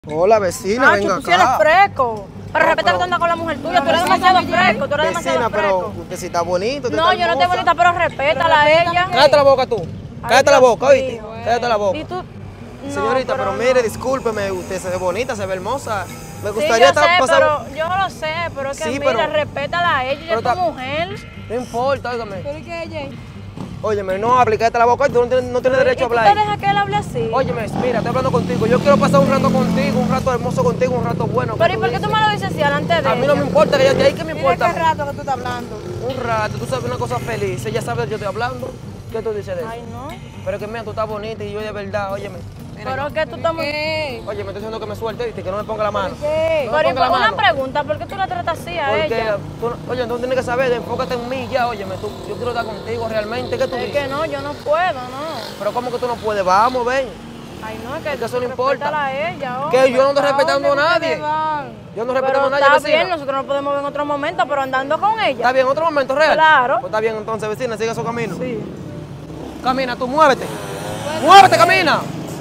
Hola, vecina, venga tú sí eres acá. fresco. Pero No, respeta que tú andas con la mujer tuya, tú eres demasiado fresco, tú eres Vecina, demasiado pero fresco. usted sí está bonito, usted No, está yo no estoy hermosa. bonita, pero respétala a ella. Cállate la boca tú. Ay, Cállate la Dios boca, ¿oíste? mío. Cállate la boca. Y tú... No, Señorita, pero no. mire, discúlpeme, usted se ve bonita, se ve hermosa. Me Sí, gustaría yo sé, pasar... pero yo lo sé, pero es que Sí, mira, pero- respétala a ella, ella es pero tu mujer. No importa, óigame. ¿Pero y qué ella? Óyeme, no hable, cállate la boca, tú no tienes derecho a ¿Y tú hablar. te dejas que él hable así? Óyeme, mira, estoy hablando contigo. Yo quiero pasar un rato contigo, un rato hermoso contigo, un rato bueno. Pero ¿y por qué tú me lo dices así delante de ella? A mí no me importa que ella esté ahí, ¿qué me importa? Mira qué rato que tú estás hablando. Un rato, tú sabes una cosa feliz. Ella sabe que yo estoy hablando. ¿Qué tú dices de eso? Ay, no. Pero que mira, tú estás bonita y yo de verdad, óyeme. Pero es que tú estás muy... Oye, me estoy diciendo que me suelte, ¿viste? Que no me ponga la mano. ¿Qué? No me Pero ponga la una mano. pregunta, ¿por qué tú la tratas así a Porque, ella? oye, tú tienes que saber, enfócate en mí ya, óyeme, yo quiero estar contigo realmente, ¿qué tú Es dices? que no, yo no puedo, no. Pero ¿cómo que tú no puedes? Vamos, ven. Ay, no, es que Porque eso no importa. respétala a ella, Que yo no estoy hombre. respetando a nadie. Yo no respetando a nadie, Está vecina. bien, nosotros nos podemos ver en otro momento, pero andando con ella. ¿Está bien? ¿Otro momento real? Claro. Pues está bien, entonces, vecina, sigue su camino. Sí. Camina, tú muévete. ¡Muévete, camina!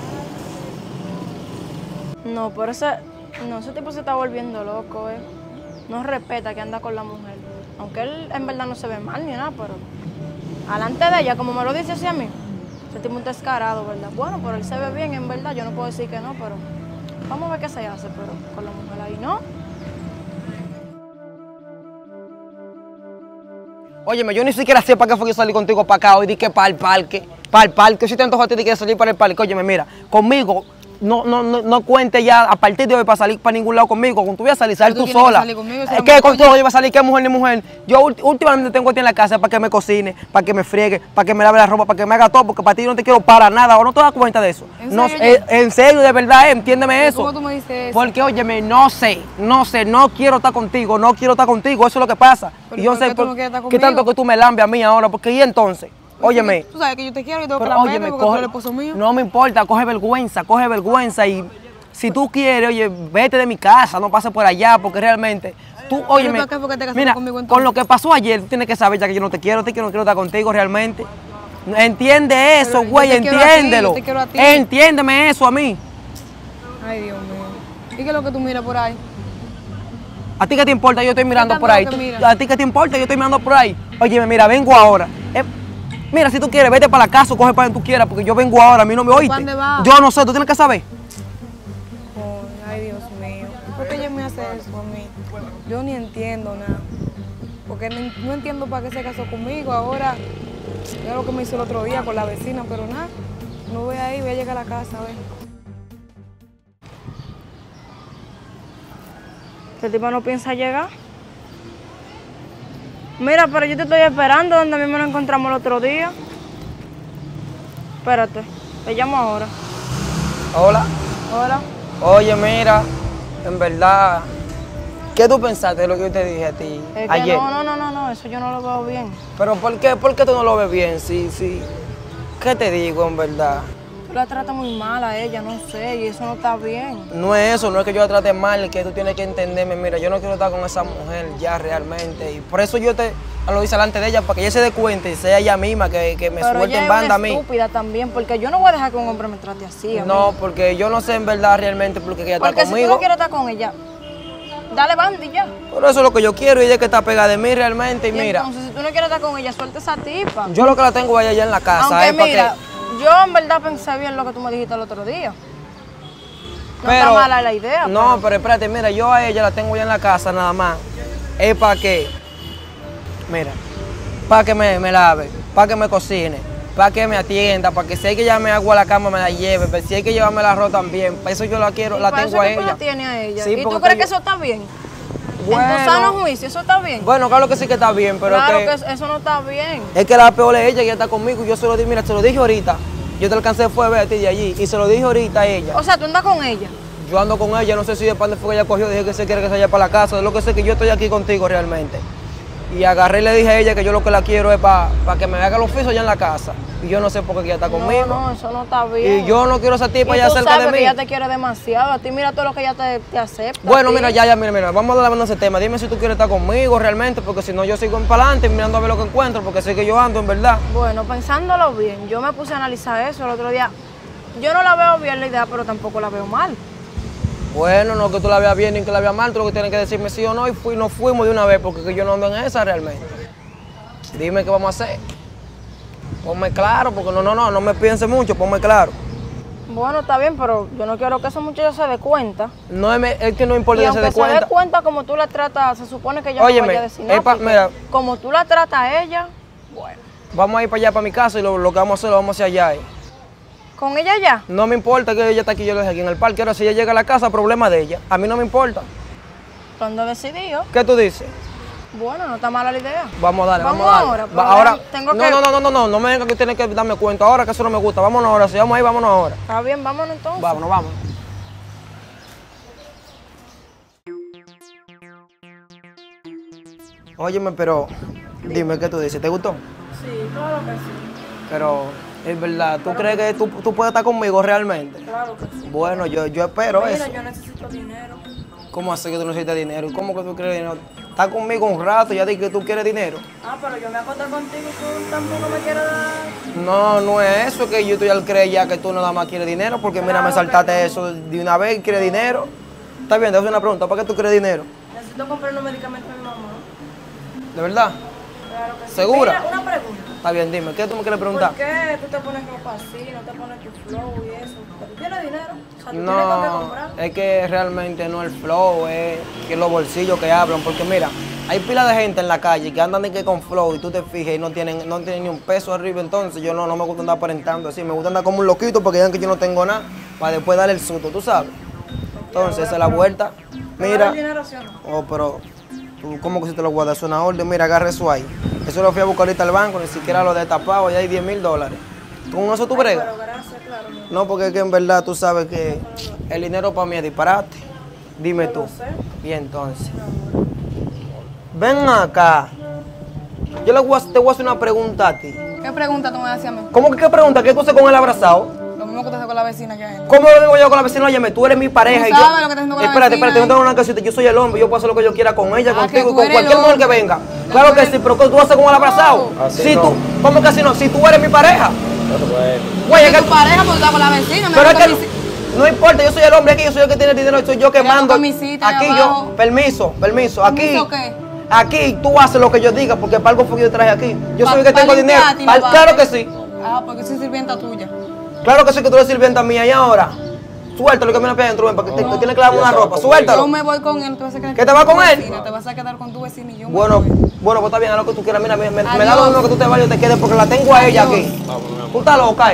No, pero ese tipo se está volviendo loco, No respeta que anda con la mujer. Aunque él en verdad no se ve mal ni nada, pero... Alante de ella, como me lo dice así a mí, ese tipo es un descarado, ¿verdad? Bueno, pero él se ve bien, en verdad, yo no puedo decir que no, pero... Vamos a ver qué se hace, pero con la mujer ahí, ¿no? Óyeme, yo ni siquiera sé para qué fue que yo salí contigo para acá hoy, di que para el parque. Para el parque, si te antojo a ti de que salir para el parque. Óyeme, mira, conmigo no cuente ya a partir de hoy para salir para ningún lado conmigo. Cuando tú vayas a salir, sal tú sola. Salir conmigo, Es que contigo yo voy a salir, ¿qué mujer ni mujer? Yo últimamente tengo a ti en la casa para que me cocine, para que me friegue, para que me lave la ropa, para que me haga todo, porque para ti yo no te quiero para nada. ¿O no te das cuenta de eso? ¿En No, serio, en serio, de verdad, entiéndeme eso. ¿Cómo tú me dices eso? Porque, óyeme, no sé, no quiero estar contigo, eso es lo que pasa. Pero Y yo ¿por sé qué tú no quieres estar qué tanto conmigo? que tú me lambes a mí ahora, porque y entonces, óyeme. Tú sabes que yo te quiero y tengo que Pero la óyeme, porque tú eres el esposo mío. no me importa, coge vergüenza y si tú quieres, oye, vete de mi casa, no pases por allá, porque realmente tú, óyeme, ¿para qué fue que te casaste mira, conmigo entonces? con lo que pasó ayer, tú tienes que saber ya que yo no quiero estar contigo realmente. Entiende eso, yo güey, te quiero a ti, entiéndelo. yo te quiero a ti. Entiéndeme eso a mí. Ay, Dios mío. ¿Y qué es lo que tú miras por ahí? ¿A ti qué te importa? Yo estoy mirando tanto por ahí. lo que miras? ¿A ti qué te importa? Yo estoy mirando por ahí. Óyeme, mira, vengo ahora. Mira, si tú quieres, vete para la casa o coge para donde tú quieras, porque yo vengo ahora, a mí no me oíste. ¿Para dónde vas? Yo no sé, tú tienes que saber. Ay, Dios mío. ¿Por qué ella me hace eso a mí? Yo ni entiendo nada. Porque no entiendo para qué se casó conmigo. Ahora, es lo que me hizo el otro día con la vecina, pero nada. No voy a ir, voy a llegar a la casa, a ver. ¿Este tipo no piensa llegar? Mira, pero yo te estoy esperando donde mismo nos encontramos el otro día. Espérate, te llamo ahora. Hola. Hola. Oye, mira, en verdad, ¿qué tú pensaste de lo que yo te dije a ti Es que ayer? no, eso yo no lo veo bien. Pero ¿por qué tú no lo ves bien? Sí. ¿Qué te digo, en verdad? Tú la tratas muy mal a ella, no sé, y eso no está bien. No es eso, no es que yo la trate mal, es que tú tienes que entenderme. Mira, yo no quiero estar con esa mujer ya realmente. Y por eso yo te lo hice delante de ella, para que ella se dé cuenta y sea ella misma que me Pero suelte ella en es banda una a mí. estúpida también, porque yo no voy a dejar que un hombre me trate así. a mí. No, porque yo no sé en verdad realmente por qué ella está Porque si tú conmigo. no quieres estar con ella, dale banda y ya. Pero eso es lo que yo quiero y ella es que está pegada de mí realmente. Y mira, Entonces, si tú no quieres estar con ella, suelta esa tipa. yo lo que la tengo allá en la casa Aunque es para mira, que... yo en verdad pensé bien lo que tú me dijiste el otro día. No Pero- está mala la idea. No, pero espérate, mira, yo a ella la tengo ya en la casa nada más. Es para que, mira, para que me lave, para que me cocine, para que me atienda, para que si hay que llevarme agua a la cama me la lleve, pero si hay que llevarme el arroz también, para eso yo la quiero, la para tengo eso a que tú ella. la tienes a ella. Sí, ¿Y tú porque crees que yo- eso está bien? Bueno. En tu sano juicio, ¿eso está bien? Bueno, claro que sí que está bien, pero claro es que eso no está bien. es que la peor es ella, que ella está conmigo y yo se lo dije, mira, se lo dije ahorita. Yo te alcancé fue a ver a ti de allí y se lo dije ahorita a ella. O sea, tú andas con ella. Yo ando con ella, no sé si de parte fue que ella cogió, dije que se quiere que se vaya para la casa, es lo que sé que yo estoy aquí contigo realmente. Y agarré y le dije a ella que yo lo que la quiero es para que me haga los oficios allá en la casa. Y yo no sé por qué ella está conmigo. No, eso no está bien. Y yo no quiero esa tipa allá tú cerca sabes de que mí. ella te quiere demasiado. A ti mira todo lo que ella te acepta. Bueno, a ti. mira, mira, vamos a darle ese tema. Dime si tú quieres estar conmigo realmente, porque si no yo sigo para adelante mirando a ver lo que encuentro, porque sé que yo ando en verdad. Bueno, pensándolo bien, yo me puse a analizar eso el otro día. Yo no la veo bien la idea, pero tampoco la veo mal. Bueno, no que tú la veas bien ni que la veas mal, tú lo que tienes que decirme sí o no y nos fuimos de una vez porque que yo no ando en esa realmente. Dime qué vamos a hacer. Ponme claro, porque no me piense mucho, ponme claro. Bueno, está bien, pero yo no quiero que ese muchacho se dé cuenta. No es que no importa Y que se dé aunque se dé cuenta. cuenta como tú la tratas, se supone que ella Óyeme, no vaya a decir nada, porque mira. como tú la tratas a ella, bueno. Vamos a ir para allá, para mi casa y lo que vamos a hacer, lo vamos a hacer allá. ¿Con ella ya? No me importa que ella está aquí, yo lo dejé aquí en el parque. Ahora, si ella llega a la casa, problema de ella. A mí no me importa. ¿Cuándo decidió? ¿Qué tú dices? Bueno, no está mala la idea. Vamos a darle, Vamos vamos a darle. ahora, pero Ahora, tengo que- no me venga que tienes que darme cuenta ahora, que eso no me gusta. Vámonos ahora, si vamos ahí, vámonos ahora. Está bien, vámonos entonces. Vámonos. Óyeme, pero dime qué tú dices, ¿te gustó? Sí, claro que sí. Pero es verdad, ¿tú crees que tú puedes estar conmigo realmente? Claro que sí. Bueno, yo espero Mira, eso. yo necesito dinero. ¿Cómo así que tú necesitas dinero? ¿Cómo que tú quieres dinero? Estás conmigo un rato, ya dije que tú quieres dinero. Ah, pero yo me acosté contigo y tú tampoco me quieres dar. No es eso, que yo estoy al creer ya que tú nada más quieres dinero, porque mira, me saltaste eso de una vez, quieres dinero. Está bien, te voy a hacer una pregunta, ¿para qué tú quieres dinero? Necesito comprar unos medicamentos a mi mamá. ¿De verdad? Claro que sí. ¿Segura? Mira, una pregunta. Está bien, dime, ¿qué tú me quieres preguntar? ¿Por qué tú te pones ropa así, no te pones tu flow y eso? ¿Tú tienes dinero? O sea, ¿tú tienes con qué No, comprar? es que realmente no el flow, es que los bolsillos que hablan, porque mira, hay pila de gente en la calle que andan de que con flow y tú te fijas y no tienen ni un peso arriba, entonces yo no me gusta andar aparentando así, me gusta andar como un loquito porque digan que yo no tengo nada, para después darle el susto, tú sabes. Entonces esa es la vuelta. Mira, ¿El dinero sí o no? oh, pero tú, ¿cómo que si te lo guardas? Es una orden, mira, agarra eso ahí. Eso lo fui a buscar ahorita al banco, ni siquiera lo he destapado, ya hay $10,000. ¿Con eso tú bregas? Pero gracias, claro. mi amor. No, porque es que en verdad tú sabes que el dinero para mí es disparate. Dime Yo tú. lo sé. Y entonces. Ven acá. Yo te voy a hacer una pregunta a ti. ¿Qué pregunta tú me haces a mí? ¿Cómo que qué pregunta? ¿Qué tú haces con el abrazado? Lo mismo que te hace con la vecina que hay. ¿Cómo lo digo yo con la vecina? Óyeme, tú eres mi pareja Tú y yo. sabes lo que estás haciendo con la Espérate, vecina, yo tengo una casita, yo soy el hombre, yo puedo hacer lo que yo quiera con ella, Ah, que contigo, tú con eres cualquier el mujer que hombre. venga. Que Claro tú que eres- sí, pero ¿qué tú haces con el abrazado? Así Si no. tú, ¿cómo que así no? Si tú eres mi pareja. Güey, es Es que tu pareja porque está con la vecina. me pero es gusta que mi si- no importa, yo soy el hombre aquí, yo soy el que tiene el dinero, soy yo que Mira, mando. busca mi cita ahí Aquí abajo. yo, permiso, aquí. ¿Permiso qué? Aquí tú haces lo que yo diga, porque para algo fue que yo traje aquí. Yo soy el que Pa' tengo dinero. limpiarte y lavarte. Claro que sí. Ah, porque soy sirvienta tuya. Claro que sí que tú eres sirvienta mía. Y ahora, suéltalo que viene para adentro, ven, para que te tienes que lavar una ropa. Yo Suéltalo. me voy con él, tú vas a quedar ¿Qué te vas con él? vecina, te vas a quedar con tu vecina y yo me Bueno, voy. pues está bien, haz lo que tú quieras. Mira, me da lo Adiós. mismo que tú te vayas y te quedes porque la tengo a ella Adiós. aquí. Tú estás loca,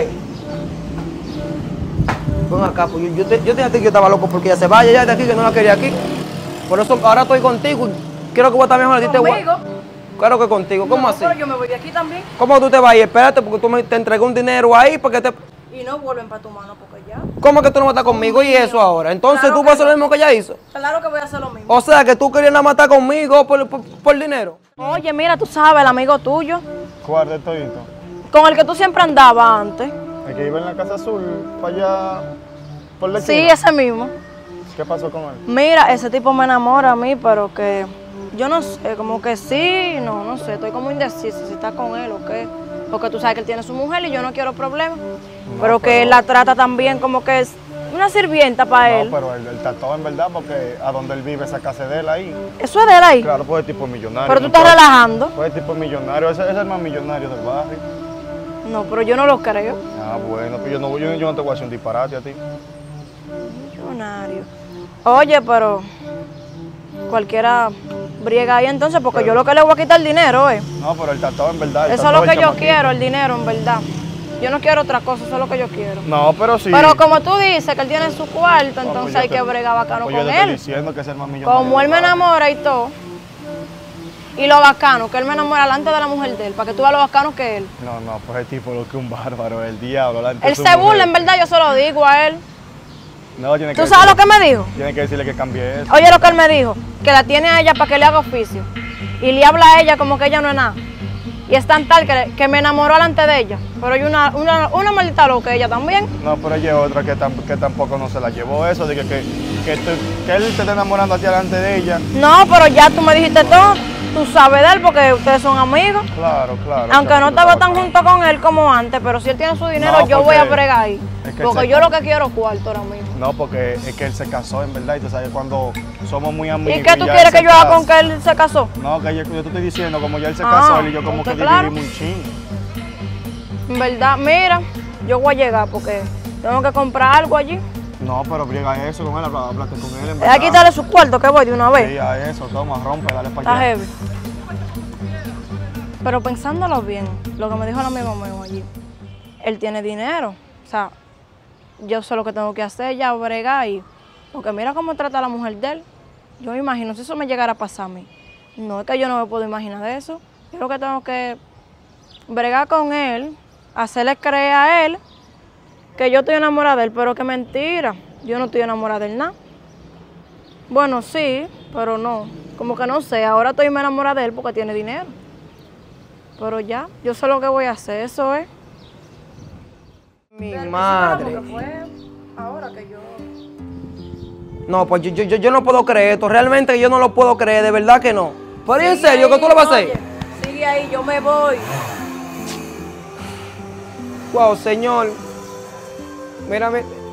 Ven acá, pues yo te dije a ti que yo estaba loco porque ella se vaya ya de aquí, que no la quería aquí. Por eso ahora estoy contigo. Quiero que voy a estar mejor. A ti te voy. ¿Conmigo? Claro que contigo. ¿Cómo No, así? pero yo me voy de aquí también. ¿Cómo tú te vas a ir? Espérate, porque te entregué un dinero ahí porque te... Y no vuelven para tu mano porque ya. ¿Cómo que tú no vas a estar conmigo y eso ahora? Entonces Claro tú que vas a hacer no. lo mismo que ella hizo. Claro que voy a hacer lo mismo. O sea, que tú querías nada más estar conmigo por dinero. Oye, mira, tú sabes, el amigo tuyo, ¿Cuál de todito? con el que tú siempre andabas antes. El que iba en la casa azul, para allá, por la Sí, esquina. ese mismo. ¿Qué pasó con él? Mira, ese tipo me enamora a mí, pero que yo no sé, como que sí, no sé, estoy como indecisa si está con él o qué. Porque tú sabes que él tiene su mujer y yo no quiero problemas. pero que él la trata también como que es una sirvienta para él. No, pero él trató en verdad porque a donde él vive esa casa de él ahí. Eso es de él ahí. Claro, pues el tipo es millonario. Pero tú no estás puede- relajando. Pues el tipo es millonario, ese es el más millonario del barrio. No, pero yo no lo creo. Ah, bueno, pues yo no te voy a hacer un disparate a ti. Millonario. Oye, pero cualquiera briega ahí entonces, porque yo lo que le voy a quitar el dinero, No, pero él trató en verdad. él Eso es trató lo el que yo chamaquito. quiero, el dinero, en verdad. Yo no quiero otra cosa, eso es lo que yo quiero. No, pero sí. Pero como tú dices que él tiene su cuarto, No, pues entonces yo hay te- que bregar bacano pues yo con te estoy él. diciendo que es el más millonario. Como él me del barrio. enamora y todo. Y lo bacano, que él me enamora delante de la mujer de él, para que tú veas lo bacano que es él. No, pues el tipo lo que un bárbaro, el diablo. delante de Él su se burla, mujer. en verdad, yo se lo digo a él. No, tiene que ¿Tú sabes lo que me dijo? Tiene que decirle que cambie eso. Oye lo que él me dijo, que la tiene a ella para que le haga oficio. Y le habla a ella como que ella no es nada. Y es tan tal que me enamoró delante de ella. Pero hay una maldita loca ella también. No, pero ella es otra que tampoco no se la llevó eso, de que él te está enamorando a ti delante de ella. No, pero ya tú me dijiste todo. tú sabes de él porque ustedes son amigos. Claro, claro. Aunque no chamaquito estaba tan bacano. junto con él como antes, pero si él tiene su dinero, No, yo voy a porque bregar ahí. es que Porque él yo lo que quiero es cuarto ahora mismo. No, porque es que él se casó, en verdad, y tú sabes, cuando somos muy amigos. ¿Y qué tú ya quieres él se que yo haga casa- con que él se casó? No, que yo te estoy diciendo, como ya él se casó, él y yo como que entonces, claro. dividimos un chingo. En verdad, mira, yo voy a llegar porque tengo que comprar algo allí. No, pero briega eso con él, háblate con él, en Hay verdad. que quitarle su cuarto que voy de una vez. Sí, a eso, toma, rompe, dale para Está allá. heavy. Pero pensándolo bien, lo que me dijo la misma mío allí, él tiene dinero. O sea, yo sé lo que tengo que hacer ya, bregar y... Porque mira cómo trata a la mujer de él. Yo me imagino, si eso me llegara a pasar a mí. No, es que yo no me puedo imaginar de eso. Yo lo que tengo que bregar con él, hacerle creer a él que yo estoy enamorada de él, pero que mentira. Yo no estoy enamorada de él nada. Bueno, sí, pero no. Como que no sé, ahora estoy más enamorada de él porque tiene dinero. Pero ya, yo sé lo que voy a hacer, eso es. Mi madre. Ahora que yo... No, pues yo no puedo creer esto. Realmente yo no lo puedo creer, de verdad que no. Pero ¿y en serio qué tú lo vas a hacer? Sigue ahí, yo me voy. Wow, señor. Mírame.